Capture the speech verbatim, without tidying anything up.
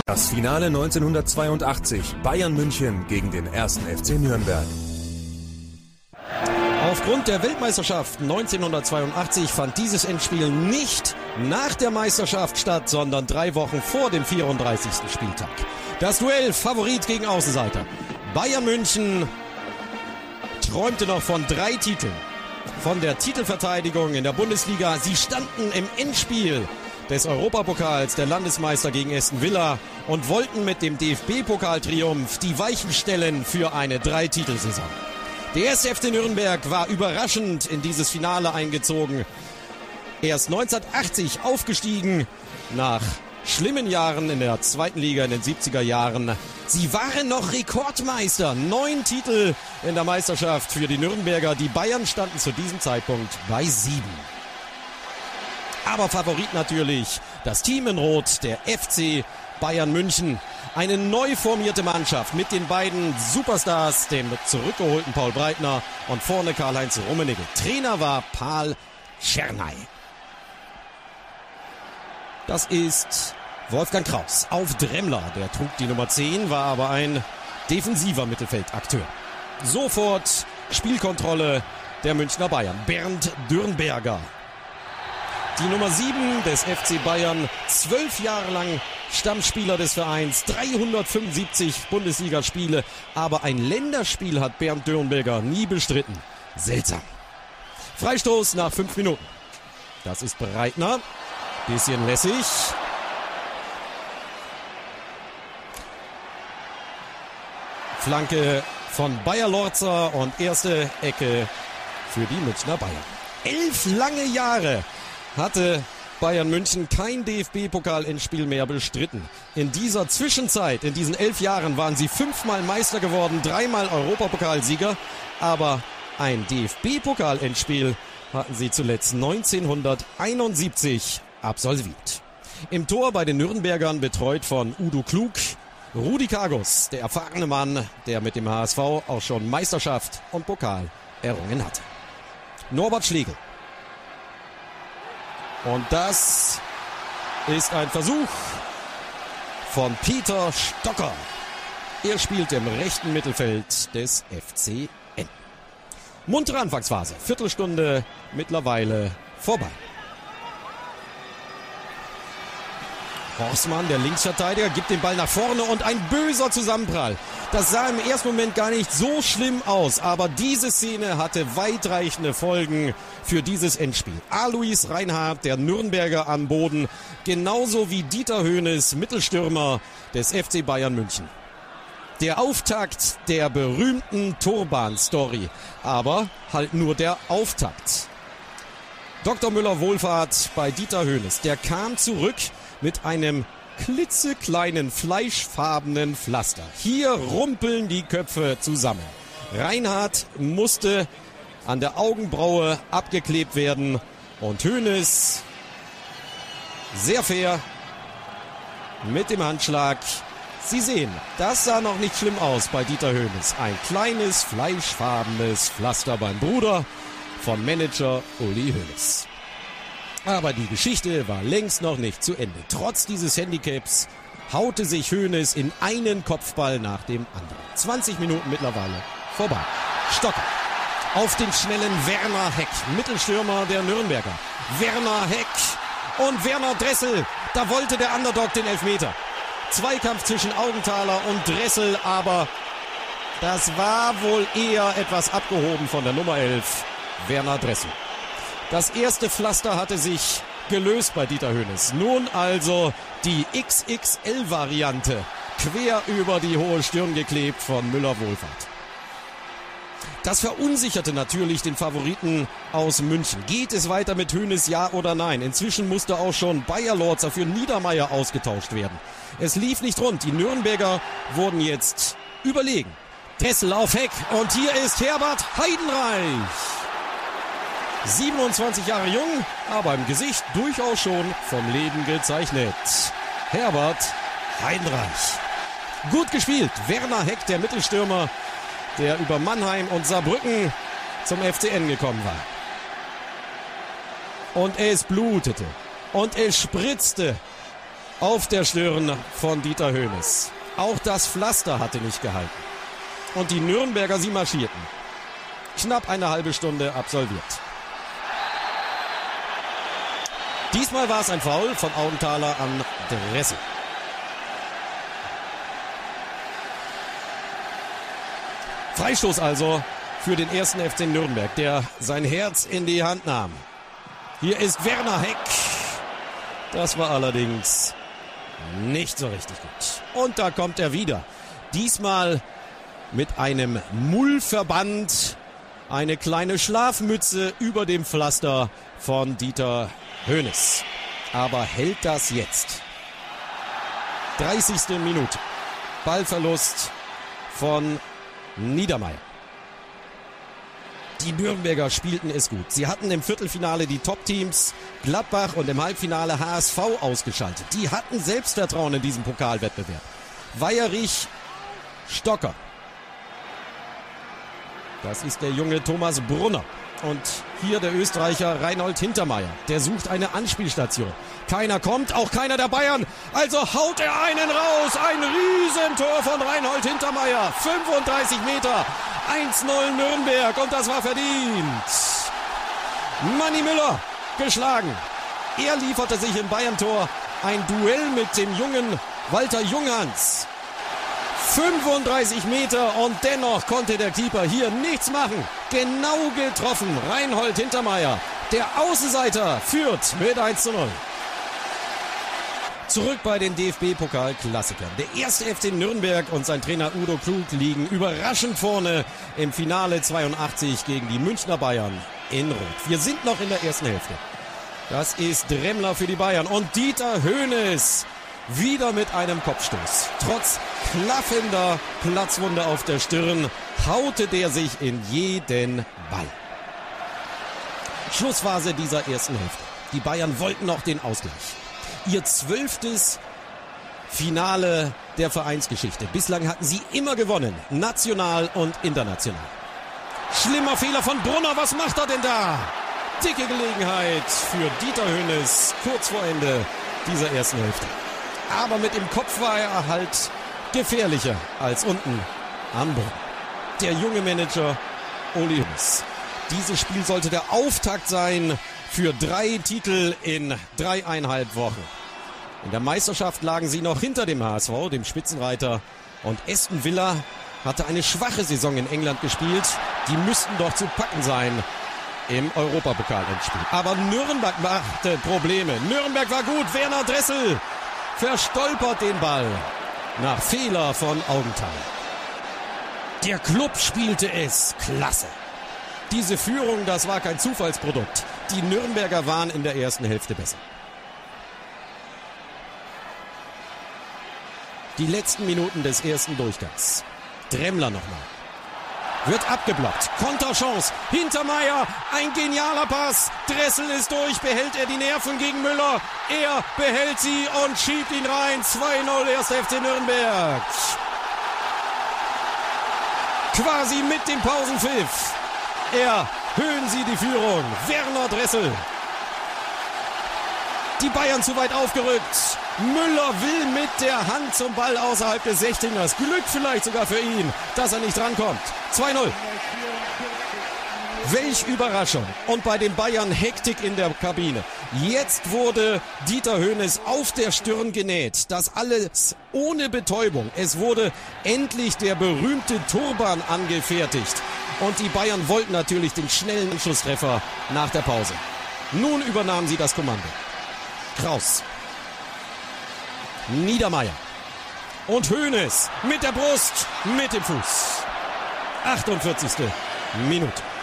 Das Finale neunzehnhundertzweiundachtzig, Bayern München gegen den ersten F C Nürnberg. Aufgrund der Weltmeisterschaft neunzehnhundertzweiundachtzig fand dieses Endspiel nicht nach der Meisterschaft statt, sondern drei Wochen vor dem vierunddreißigsten Spieltag. Das Duell Favorit gegen Außenseiter. Bayern München träumte noch von drei Titeln. Von der Titelverteidigung in der Bundesliga. Sie standen im Endspiel des Europapokals der Landesmeister gegen Aston Villa und wollten mit dem D F B-Pokaltriumph die Weichen stellen für eine Drei-Titelsaison. Der erste F C Nürnberg war überraschend in dieses Finale eingezogen. Erst neunzehnhundertachtzig aufgestiegen, nach schlimmen Jahren in der zweiten Liga in den siebziger Jahren. Sie waren noch Rekordmeister. Neun Titel in der Meisterschaft für die Nürnberger. Die Bayern standen zu diesem Zeitpunkt bei sieben. Aber Favorit natürlich das Team in Rot, der F C Bayern München. Eine neu formierte Mannschaft mit den beiden Superstars, dem zurückgeholten Paul Breitner und vorne Karl-Heinz Rummenigge. Trainer war Paul Czernay. Das ist Wolfgang Kraus auf Dremmler. Der trug die Nummer zehn, war aber ein defensiver Mittelfeldakteur. Sofort Spielkontrolle der Münchner Bayern. Bernd Dürnberger. Die Nummer sieben des F C Bayern, zwölf Jahre lang Stammspieler des Vereins, dreihundertfünfundsiebzig Bundesligaspiele, aber ein Länderspiel hat Bernd Dürnberger nie bestritten. Seltsam. Freistoß nach fünf Minuten. Das ist Breitner. Bisschen lässig. Flanke von Bayer-Lorzer und erste Ecke für die Münchner Bayern. Elf lange Jahre hatte Bayern München kein D F B-Pokal-Endspiel mehr bestritten. In dieser Zwischenzeit, in diesen elf Jahren, waren sie fünfmal Meister geworden, dreimal Europapokalsieger. Aber ein D F B-Pokal-Endspiel hatten sie zuletzt neunzehnhunderteinundsiebzig absolviert. Im Tor bei den Nürnbergern, betreut von Udo Klug, Rudi Kargus, der erfahrene Mann, der mit dem H S V auch schon Meisterschaft und Pokal errungen hatte. Norbert Schlegel. Und das ist ein Versuch von Peter Stocker. Er spielt im rechten Mittelfeld des F C N. Muntere Anfangsphase, Viertelstunde mittlerweile vorbei. Horstmann, der Linksverteidiger, gibt den Ball nach vorne und ein böser Zusammenprall. Das sah im ersten Moment gar nicht so schlimm aus, aber diese Szene hatte weitreichende Folgen für dieses Endspiel. Alois Reinhardt, der Nürnberger am Boden, genauso wie Dieter Hoeneß, Mittelstürmer des F C Bayern München. Der Auftakt der berühmten Turban-Story, aber halt nur der Auftakt. Doktor Müller-Wohlfahrt bei Dieter Hoeneß, der kam zurück mit einem klitzekleinen fleischfarbenen Pflaster. Hier rumpeln die Köpfe zusammen. Reinhardt musste an der Augenbraue abgeklebt werden und Hoeneß sehr fair mit dem Handschlag. Sie sehen, das sah noch nicht schlimm aus bei Dieter Hoeneß. Ein kleines fleischfarbenes Pflaster beim Bruder von Manager Uli Hoeneß. Aber die Geschichte war längst noch nicht zu Ende. Trotz dieses Handicaps haute sich Hoeneß in einen Kopfball nach dem anderen. zwanzig Minuten mittlerweile vorbei. Stocker auf den schnellen Werner Heck, Mittelstürmer der Nürnberger. Werner Heck und Werner Dressel. Da wollte der Underdog den Elfmeter. Zweikampf zwischen Augenthaler und Dressel, aber das war wohl eher etwas abgehoben von der Nummer elf, Werner Dressel. Das erste Pflaster hatte sich gelöst bei Dieter Hoeneß. Nun also die X X L-Variante, quer über die hohe Stirn geklebt von Müller-Wohlfahrt. Das verunsicherte natürlich den Favoriten aus München. Geht es weiter mit Hoeneß, ja oder nein? Inzwischen musste auch schon Bayer-Lorzer für Niedermeyer ausgetauscht werden. Es lief nicht rund. Die Nürnberger wurden jetzt überlegen. Dressel auf Heck und hier ist Herbert Heidenreich. siebenundzwanzig Jahre jung, aber im Gesicht durchaus schon vom Leben gezeichnet. Herbert Heidenreich. Gut gespielt. Werner Heck, der Mittelstürmer, der über Mannheim und Saarbrücken zum F C N gekommen war. Und es blutete und es spritzte. auf der Stirn von Dieter Hoeneß. Auch das Pflaster hatte nicht gehalten. Und die Nürnberger, sie marschierten. Knapp eine halbe Stunde absolviert. Diesmal war es ein Foul von Augenthaler an Dressel. Freistoß also für den ersten F C Nürnberg, der sein Herz in die Hand nahm. Hier ist Werner Heck. Das war allerdings nicht so richtig gut. Und da kommt er wieder. Diesmal mit einem Mullverband. Eine kleine Schlafmütze über dem Pflaster von Dieter Hoeneß. Aber hält das jetzt? dreißigste Minute. Ballverlust von Niedermeyer. Die Nürnberger spielten es gut. Sie hatten im Viertelfinale die Top-Teams Gladbach und im Halbfinale H S V ausgeschaltet. Die hatten Selbstvertrauen in diesem Pokalwettbewerb. Weierich, Stocker. Das ist der junge Thomas Brunner. Und hier der Österreicher Reinhold Hintermeyer. Der sucht eine Anspielstation. Keiner kommt, auch keiner der Bayern. Also haut er einen raus. Ein Riesentor von Reinhold Hintermeyer. fünfunddreißig Meter. eins null Nürnberg. Und das war verdient. Manni Müller geschlagen. Er lieferte sich im Bayern-Tor ein Duell mit dem jungen Walter Junghans. fünfunddreißig Meter und dennoch konnte der Keeper hier nichts machen. Genau getroffen. Reinhold Hintermeyer. Der Außenseiter führt mit eins zu null. Zurück bei den D F B-Pokal-Klassikern. Der erste F C Nürnberg und sein Trainer Udo Klug liegen überraschend vorne im Finale zweiundachtzig gegen die Münchner Bayern in Rot. Wir sind noch in der ersten Hälfte. Das ist Dremmler für die Bayern und Dieter Hoeneß wieder mit einem Kopfstoß. Trotz klaffender Platzwunde auf der Stirn haute der sich in jeden Ball. Schlussphase dieser ersten Hälfte. Die Bayern wollten noch den Ausgleich. Ihr zwölftes Finale der Vereinsgeschichte. Bislang hatten sie immer gewonnen, national und international. Schlimmer Fehler von Brunner, was macht er denn da? Dicke Gelegenheit für Dieter Hoeneß kurz vor Ende dieser ersten Hälfte. Aber mit dem Kopf war er halt gefährlicher als unten am Boden. Der junge Manager Uli Hoeneß. Dieses Spiel sollte der Auftakt sein für drei Titel in dreieinhalb Wochen. In der Meisterschaft lagen sie noch hinter dem H S V, dem Spitzenreiter. Und Aston Villa hatte eine schwache Saison in England gespielt. Die müssten doch zu packen sein im Europapokal-Endspiel. Aber Nürnberg machte Probleme. Nürnberg war gut. Werner Dressel verstolpert den Ball nach Fehler von Augenthaler. Der Club spielte es klasse. Diese Führung, das war kein Zufallsprodukt. Die Nürnberger waren in der ersten Hälfte besser. Die letzten Minuten des ersten Durchgangs. Dremmler nochmal. Wird abgeblockt. Konterchance. Hintermeyer. Ein genialer Pass. Dressel ist durch. Behält er die Nerven gegen Müller. Er behält sie und schiebt ihn rein. zwei null erster F C Nürnberg. Quasi mit dem Pausenpfiff. Erhöhen sie die Führung. Werner Dressel. Die Bayern zu weit aufgerückt. Müller will mit der Hand zum Ball außerhalb des sechzehners. Glück vielleicht sogar für ihn, dass er nicht rankommt. zwei null. Welch Überraschung. Und bei den Bayern Hektik in der Kabine. Jetzt wurde Dieter Hoeneß auf der Stirn genäht. Das alles ohne Betäubung. Es wurde endlich der berühmte Turban angefertigt. Und die Bayern wollten natürlich den schnellen Schusstreffer nach der Pause. Nun übernahmen sie das Kommando. Kraus. Niedermeyer. Und Hoeneß mit der Brust, mit dem Fuß. achtundvierzigste Minute.